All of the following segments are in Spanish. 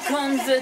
comes the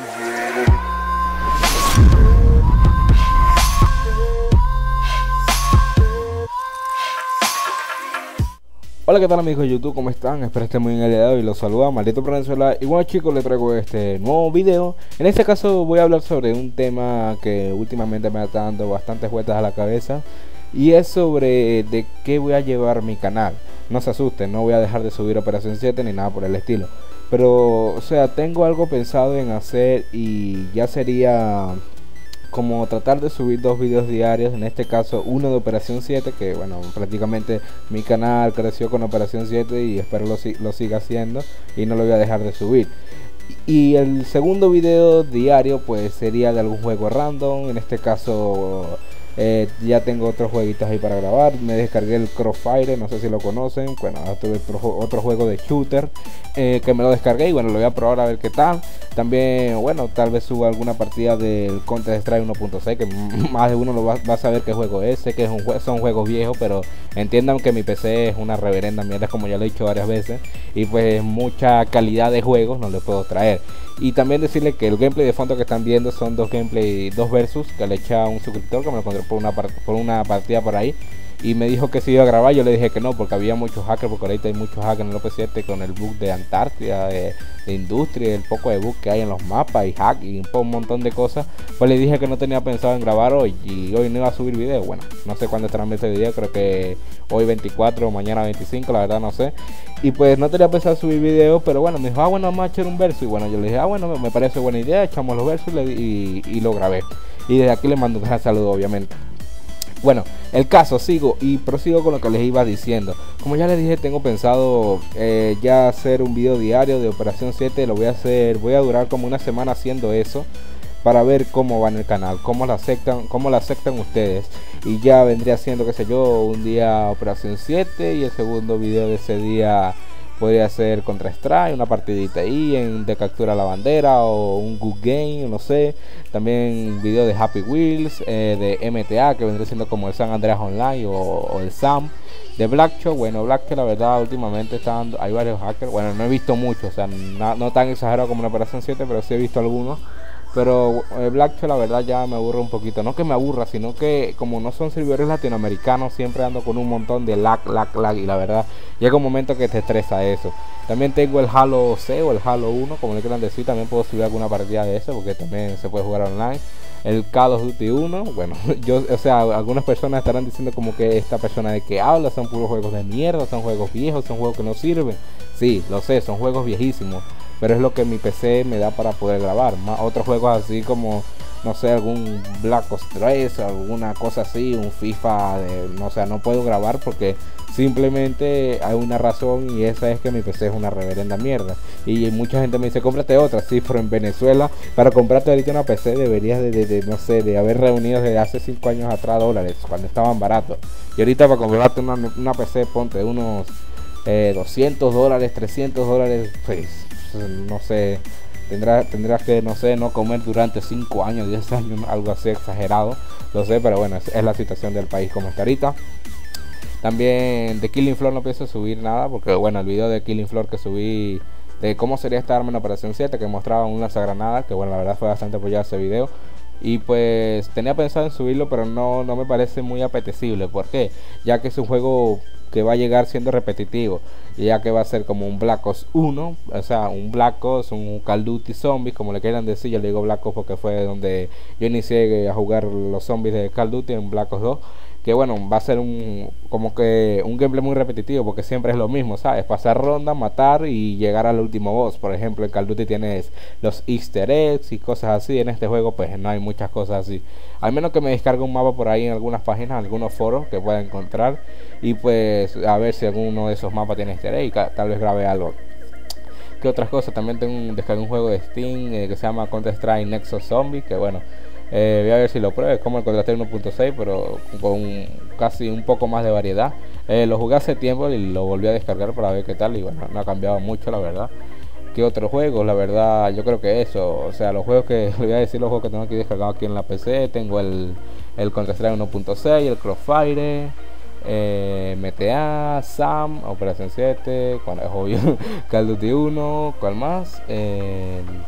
Hola, ¿qué tal amigos de YouTube? ¿Cómo están? Espero que estén muy bien el día de hoy. Los saluda Maldito Venezuela. Y bueno, chicos, les traigo este nuevo video. En este caso voy a hablar sobre un tema que últimamente me está dando bastantes vueltas a la cabeza, y es sobre de qué voy a llevar mi canal. No se asusten, no voy a dejar de subir Operación 7 ni nada por el estilo, pero o sea, tengo algo pensado en hacer, y ya sería como tratar de subir 2 videos diarios. En este caso uno de Operación 7, que bueno, prácticamente mi canal creció con Operación 7 y espero lo siga haciendo y no lo voy a dejar de subir. Y el segundo video diario pues sería de algún juego random. En este caso ya tengo otros jueguitos ahí para grabar. Me descargué el Crossfire, no sé si lo conocen. Bueno, tuve otro juego de shooter que me lo descargué y bueno, lo voy a probar a ver qué tal. También, bueno, tal vez suba alguna partida del Counter Strike 1.6, que más de uno lo va a saber qué juego es. Sé que son juegos viejos, pero entiendan que mi PC es una reverenda mierda, como ya lo he dicho varias veces, y pues mucha calidad de juegos no le puedo traer. Y también decirle que el gameplay de fondo que están viendo son dos versus que le eché a un suscriptor que me lo encontré por una partida por ahí, y me dijo que si iba a grabar. Yo le dije que no, porque había muchos hackers, porque ahorita hay muchos hackers en el OP7 con el bug de Antártida, de Industria, el poco de bug que hay en los mapas y hack y un montón de cosas. Pues le dije que no tenía pensado en grabar hoy, y hoy no iba a subir video. Bueno, no sé cuándo estarán viendo este video, creo que hoy 24 o mañana 25, la verdad no sé. Y pues no tenía pensado subir video, pero bueno, me dijo, bueno, vamos a echar un verso. Y bueno, yo le dije, bueno, me parece buena idea, echamos los versos y lo grabé. Y desde aquí le mando un gran saludo, obviamente. Bueno, el caso, sigo y prosigo con lo que les iba diciendo. Como ya les dije, tengo pensado ya hacer un video diario de Operación 7. Lo voy a hacer, voy a durar como una semana haciendo eso, para ver cómo va en el canal, cómo la aceptan ustedes. Y ya vendría siendo, qué sé yo, un día Operación 7 y el segundo video de ese día podría ser Contra Strike, una partidita ahí de captura a la bandera o un good game, no sé. También video de Happy Wheels, de MTA, que vendría siendo como el San Andreas Online o el SAM. De Blackshot, bueno, Blackshot la verdad últimamente hay varios hackers. Bueno, no he visto muchos, o sea, no tan exagerado como en Operación 7, pero sí he visto algunos. Pero Blackshot la verdad ya me aburre un poquito. No que me aburra, sino que como no son servidores latinoamericanos, siempre ando con un montón de lag. Y la verdad llega un momento que te estresa eso. También tengo el Halo C o el Halo 1, como le quieran decir. También puedo subir alguna partida de eso, porque también se puede jugar online. El Call of Duty 1, bueno, o sea, algunas personas estarán diciendo como que esta persona de que habla son puros juegos de mierda, son juegos viejos, son juegos que no sirven. Sí, lo sé, son juegos viejísimos, pero es lo que mi PC me da para poder grabar. Otros juegos así como, no sé, algún Black Ops 3, alguna cosa así, un FIFA, no sé, no puedo grabar porque simplemente hay una razón, y esa es que mi PC es una reverenda mierda. Y mucha gente me dice, cómprate otra. Sí, pero en Venezuela, para comprarte ahorita una PC deberías no sé, de haber reunido desde hace 5 años atrás dólares, cuando estaban baratos. Y ahorita para comprarte una PC, ponte unos $200, $300, pues no sé, tendrás que, no sé, no comer durante 5 años, 10 años, algo así exagerado, lo sé, pero bueno, es la situación del país como está ahorita. También de Killing Floor no pienso subir nada, porque bueno, el video de Killing Floor que subí de cómo sería esta arma en Operación 7, que mostraba un lanzagranada, que bueno, la verdad fue bastante apoyado ese video. Y pues tenía pensado en subirlo, pero no me parece muy apetecible. ¿Por qué? Ya que es un juego que va a llegar siendo repetitivo, y ya que va a ser como un Black Ops 1, o sea, un Black Ops, un Call of Duty Zombies, como le quieran decir. Yo le digo Black Ops porque fue donde yo inicié a jugar los zombies de Call of Duty, en Black Ops 2. Que bueno, va a ser como que un gameplay muy repetitivo, porque siempre es lo mismo, ¿sabes? Pasar ronda, matar y llegar al último boss. Por ejemplo, en Call of Duty tienes los easter eggs y cosas así. En este juego pues no hay muchas cosas así, al menos que me descargue un mapa por ahí en algunas páginas, en algunos foros que pueda encontrar, y pues a ver si alguno de esos mapas tiene easter egg, y tal vez grabe algo. ¿Qué otras cosas? También descargué un juego de Steam que se llama Counter Strike Nexus Zombie, que bueno, voy a ver si lo pruebo. Es como el Counter Strike 1.6, pero con casi un poco más de variedad. Lo jugué hace tiempo y lo volví a descargar para ver qué tal, y bueno, no ha cambiado mucho la verdad. ¿Qué otros juegos? La verdad yo creo que eso, o sea, los juegos que, le voy a decir los juegos que tengo aquí descargados aquí en la PC. Tengo el Counter Strike 1.6, el Crossfire, MTA, SAM, Operación 7, cuando es obvio, Call of Duty 1, ¿cuál más?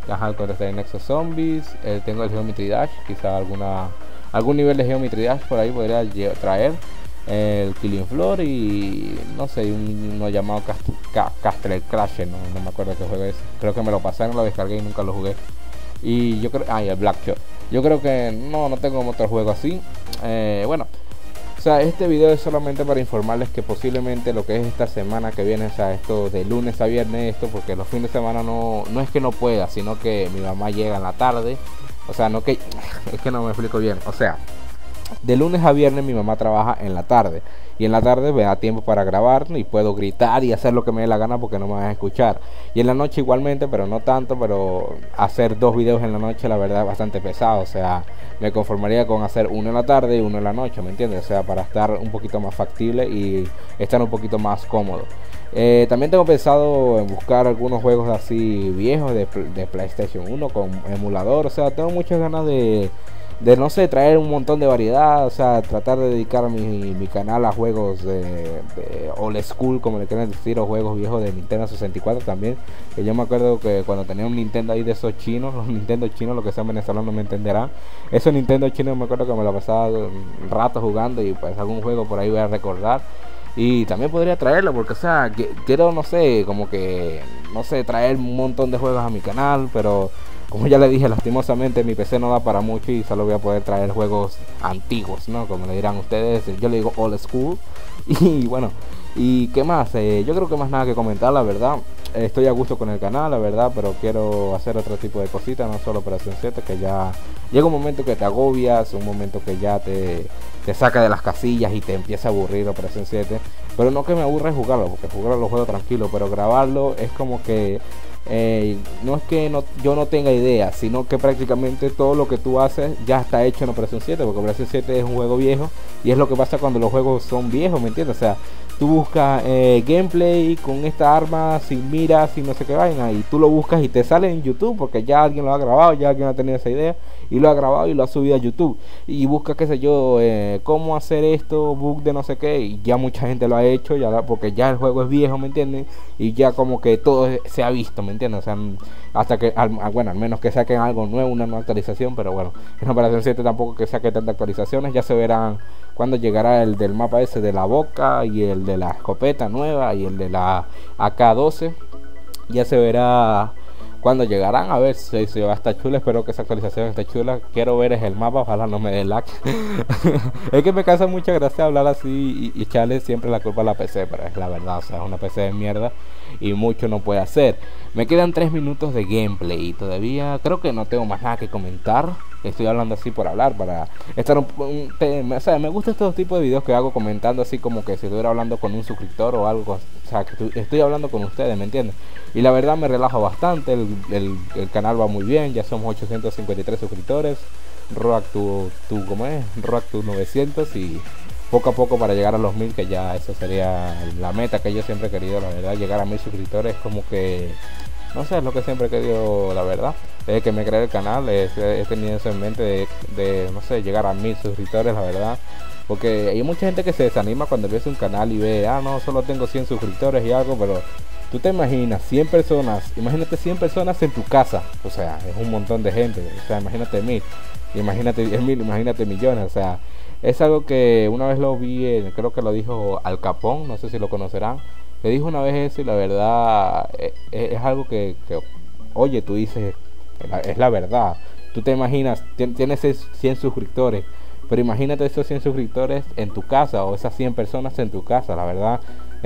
ajá, Counter-Strike Nexus Zombies, tengo el Geometry Dash, quizá algún nivel de Geometry Dash por ahí podría traer, el Killing Floor y no sé, uno llamado Castle Crasher, no me acuerdo qué juego es, creo que me lo pasaron, lo descargué y nunca lo jugué. Y yo creo, y el Blackshot, yo creo que no tengo otro juego así. Bueno, o sea, este video es solamente para informarles que posiblemente lo que es esta semana que viene, o sea, esto de lunes a viernes, esto, porque los fines de semana no es que no pueda, sino que mi mamá llega en la tarde, o sea, no que, es que no me explico bien, o sea, de lunes a viernes mi mamá trabaja en la tarde, y en la tarde me da tiempo para grabar y puedo gritar y hacer lo que me dé la gana porque no me van a escuchar. Y en la noche igualmente, pero no tanto, pero hacer 2 videos en la noche la verdad es bastante pesado, o sea, me conformaría con hacer uno en la tarde y uno en la noche, ¿me entiendes? O sea, para estar un poquito más factible y estar un poquito más cómodo. También tengo pensado en buscar algunos juegos así viejos de PlayStation 1 con emulador, o sea, tengo muchas ganas de no sé, traer un montón de variedad, o sea, tratar de dedicar mi canal a juegos de old school, como le quieren decir, o juegos viejos de Nintendo 64 también, que yo me acuerdo que cuando tenía un Nintendo ahí de esos chinos, los Nintendo chinos, lo que sean venezolanos no me entenderán, esos Nintendo chinos me acuerdo que me lo pasaba un rato jugando y pues algún juego por ahí voy a recordar. Y también podría traerlo porque, o sea, quiero, no sé, como que, no sé, traer un montón de juegos a mi canal, pero como ya le dije, lastimosamente mi PC no da para mucho y solo voy a poder traer juegos antiguos, ¿no? Como le dirán ustedes, yo le digo old school. Y bueno, ¿y qué más? Yo creo que más nada que comentar, la verdad. Estoy a gusto con el canal, la verdad, pero quiero hacer otro tipo de cositas, no solo Operación 7, que ya llega un momento que te agobias, un momento que ya te saca de las casillas y te empieza a aburrir Operación 7. Pero no que me aburre jugarlo, porque jugarlo lo juego tranquilo, pero grabarlo es como que no es que yo no tenga idea, sino que prácticamente todo lo que tú haces ya está hecho en Operación 7, porque Operación 7 es un juego viejo y es lo que pasa cuando los juegos son viejos, ¿me entiendes? O sea, tú buscas gameplay con esta arma sin miras, sin no sé qué vaina, y tú lo buscas y te sale en YouTube porque ya alguien lo ha grabado, ya alguien ha tenido esa idea y lo ha grabado y lo ha subido a YouTube, y busca, qué sé yo, cómo hacer esto, bug de no sé qué, y ya mucha gente lo ha hecho, porque ya el juego es viejo, ¿me entiendes? Y ya como que todo se ha visto, ¿me entiendes? O sea, hasta que, bueno, al menos que saquen algo nuevo, una nueva actualización, pero bueno, en Operación 7 tampoco que saque tantas actualizaciones, ya se verán cuando llegará el del mapa ese de la boca y el de la escopeta nueva y el de la AK-12, ya se verá cuando llegarán, a ver si va a estar chula. Espero que esa actualización esté chula. Quiero ver es el mapa, ojalá no me dé lag. Es que me causa mucha gracia hablar así y echarle siempre la culpa a la PC, pero es la verdad, o sea, es una PC de mierda y mucho no puede hacer. Me quedan 3 minutos de gameplay y todavía creo que no tengo más nada que comentar. Estoy hablando así por hablar, para estar o sea, me gusta estos tipos de videos que hago comentando así como que si estuviera hablando con un suscriptor o algo, o sea, que estoy hablando con ustedes, ¿me entienden? Y la verdad me relajo bastante, el canal va muy bien, ya somos 853 suscriptores, Road to ¿cómo es? Road to 900 y poco a poco para llegar a los 1000, que ya eso sería la meta que yo siempre he querido, la verdad, llegar a 1000 suscriptores como que, no sé, es lo que siempre he querido, la verdad. Desde que me creé el canal he tenido eso en mente de no sé, llegar a 1000 suscriptores, la verdad. Porque hay mucha gente que se desanima cuando ves un canal y ve, no, solo tengo 100 suscriptores y algo, pero tú te imaginas 100 personas, imagínate 100 personas en tu casa, o sea, es un montón de gente, o sea, imagínate 1000, imagínate 10.000, imagínate millones, o sea, es algo que una vez lo vi, creo que lo dijo Al Capone, no sé si lo conocerán, que dijo una vez eso y la verdad es algo que oye, tú dices, es la verdad. Tú te imaginas, tienes 100 suscriptores, pero imagínate esos 100 suscriptores en tu casa, o esas 100 personas en tu casa, la verdad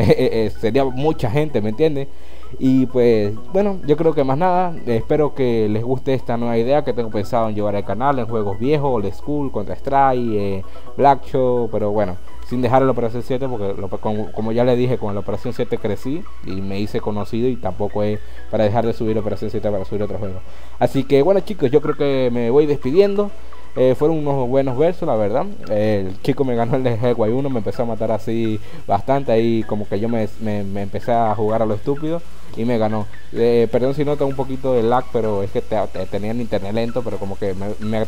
sería mucha gente, ¿me entiendes? Y pues bueno, yo creo que más nada, espero que les guste esta nueva idea que tengo pensado en llevar al canal, en juegos viejos, old school, Counter-Strike, Blackshot, pero bueno, sin dejar la Operación 7, porque como ya le dije, con la Operación 7 crecí y me hice conocido, y tampoco es para dejar de subir Operación 7 para subir otro juego. Así que bueno, chicos, yo creo que me voy despidiendo. Fueron unos buenos versos, la verdad. El chico me ganó el de Hellway 1, me empezó a matar así bastante, ahí como que yo me empecé a jugar a lo estúpido y me ganó. Perdón si nota un poquito de lag, pero es que tenía el internet lento, pero como que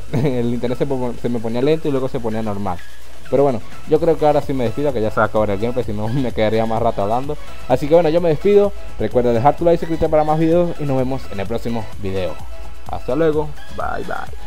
el internet se me ponía lento y luego se ponía normal. Pero bueno, yo creo que ahora sí me despido, que ya se va a acabar el gameplay, si no me quedaría más rato hablando. Así que bueno, yo me despido. Recuerda dejar tu like, suscribirte para más videos y nos vemos en el próximo video. Hasta luego, bye bye.